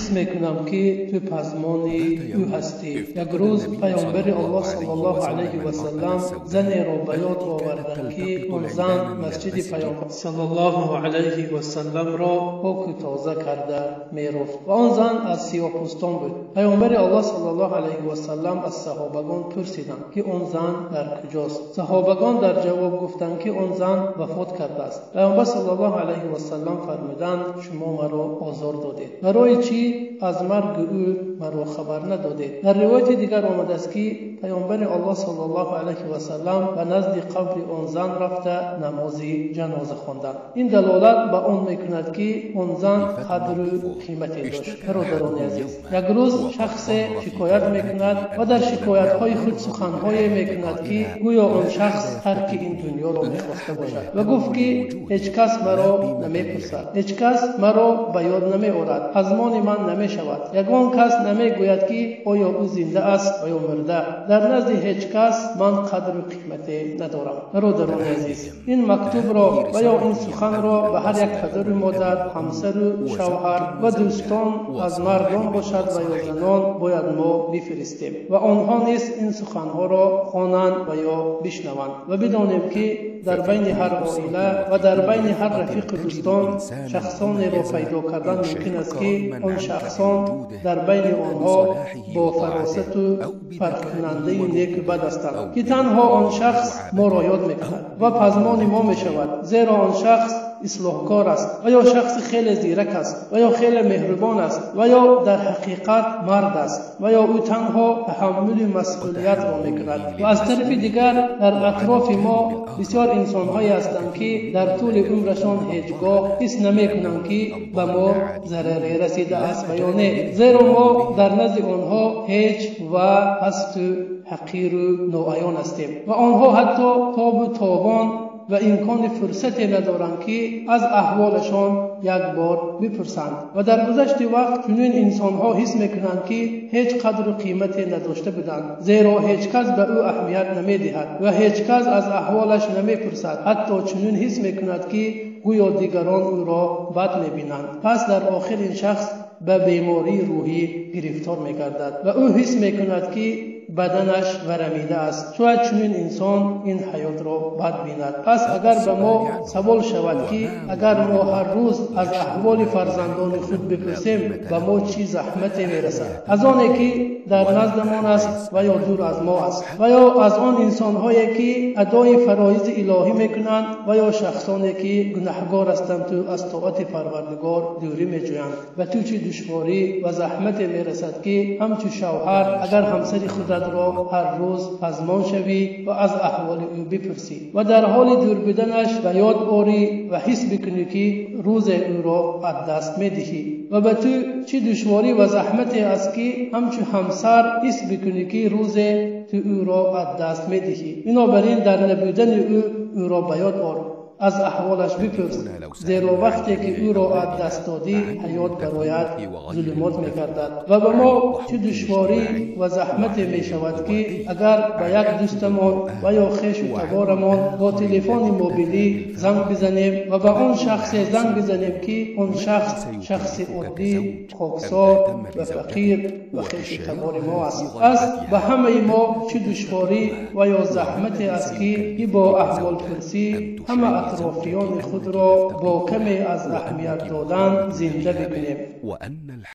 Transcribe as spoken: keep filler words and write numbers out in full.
حس میکنم که تو پزمانی او هستی. یک روز پیامبر الله صلی الله علیه و سلم زنی را به یاد آوردند که اون زن مسجد پیامبر صلی الله علیه و سلم را پاک و تازه کرده میرفت و آن زن از سیاه‌پوستان بود. پیامبر الله صلی الله علیه و سلم از صحابگان پرسیدند که اون زن در کجاست. صحابگان در جواب گفتند که اون زن وفات کرده است. پیامبر صلی الله علیه و سلم فرمودند شما مرا آزار دادید، برای چی از مرگ او مرا خبر ندادید؟ در روایت دیگر آمده است که پیامبر الله صلی الله علیه و سلم به نزد قبر آن زن رفته نماز جنازه خواندند. این دلالت به آن میکند که آن زن قدر و قیمتی داشت. برادران عزیز، یک روز شخص شکایت میکند و در شکایت های خود سخنهای میکند که گویا آن شخص ترک این دنیا را میخواسته باشد و گفت که هیچ کس مرا نمیپرسد، هیچ کس مرا به یاد نمیآورد، پزمان من نمیشود. یگان کس نمیگوید که آیا او زنده است یا مرده. در نزد هیچ کس من قدر و قیمتی ندارم. برادران عزیز، این مکتوب را و یا این سخن را به هر یک پدر و مادر، همسر و شوهر و دوستان از مردان باشد و یا زنان باید ما بفرستیم و آنها نیز این سخنها را خوانند و یا بشنوند و بدانیم که در بین هر عائله و در بین هر رفیق دوستان شخصانی را پیدا کردن ممکن است که آن شخصان در بین آنها با فراست و فرق کننده نیک و بد هستند که تنها آن شخص ما را یاد میکند و پزمان ما میشود، زیرا آن شخص اصلاحکار است و یا شخص خیلی زیرک است و یا خیلی مهربان است و یا در حقیقت مرد است و یا او تنها تحمل مسئولیت را میکند. و از طرف دیگر در اطراف ما بسیار انسان‌هایی هستند که در طول عمرشان هیچگاه حس نمی‌کنند که به ما ضرری رسیده است و یا نه، زیرا ما در نزد آنها هیچ و هست و حقیر و ناعیان هستیم و آنها حتی تاب و تابان و امکان فرصتی ندارند که از احوالشان یک بار بپرسند و در گذشت وقت چنین انسان‌ها حس میکنند که هیچ قدر و قیمتی نداشته بودند، زیرا هیچ کس به او اهمیت نمیدهد و هیچ کس از احوالش نمیپرسد. حتی چنین حس میکند که گویا دیگران او را بد میبینند. پس در آخر این شخص به بیماری روحی گرفتار میگردد و او حس میکند که بدنش ورمیده است. شاید چنین انسان این حیات را بد بیند. پس اگر به ما سوال شود که اگر ما هر روز از احوال فرزندان خود بپرسیم به ما چی زحمتی میرسد، از آنی که در نزدمان است و یا دور از ما است و یا از آن انسان‌هایی که ادای فرایض الهی میکنند و یا شخصانی که گناهکار هستند تو از طاعت پروردگار دوری میجویند و تو چه دشواری و زحمتی میرسد که همچون شوهر اگر همسر خودت را هر روز پزمان شوی و از احوال او بپرسی و در حال دور بودنش و یاد آوری و حس بکنی که روز او را از دست میدهی و به تو چه دشواری و زحمتی است که همچون همسر حس بکنی که روز تو او را از دست میدهی. بنابراین در نبودن او او را به یاد آور، از احوالش بپرس، زیرا وقتی که او را از دست دادی حیات برایت ظلمات میگردد و به ما چه دشواری و زحمت می شود که اگر به یک دوستمان و یا خویش و تبارمان با تلفن موبیلی زنگ بزنیم و به آن شخص زنگ بزنیم که آن شخص شخص عادی، خاکسار و فقیر و خویش و تبار ما است. پس به همه ما چه دشواری و یا زحمت است که با احوال پرسی همه اطرافیان خود را با کمی از اهمیت دادن زنده بکنیم.